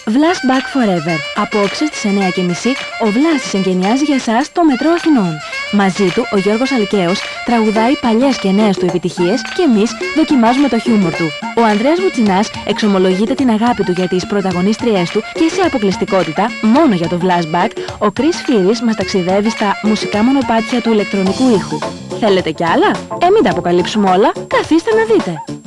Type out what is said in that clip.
Flashback Forever. Απόψε στις 9:30 ο Βλάσης εγκαινιάζει για εσάς το Μετρό Αθηνών. Μαζί του ο Γιώργος Αλκαίος τραγουδάει παλιές και νέες του επιτυχίες και εμείς δοκιμάζουμε το χιούμορ του. Ο Ανδρέας Βουτσινάς εξομολογείται την αγάπη του για τις πρωταγωνίστριές του και σε αποκλειστικότητα, μόνο για το Flashback, ο Κρίς Φύρης μας ταξιδεύει στα μουσικά μονοπάτια του ηλεκτρονικού ήχου. Θέλετε κι άλλα? Μην τα αποκαλύψουμε όλα, καθίστε να δείτε.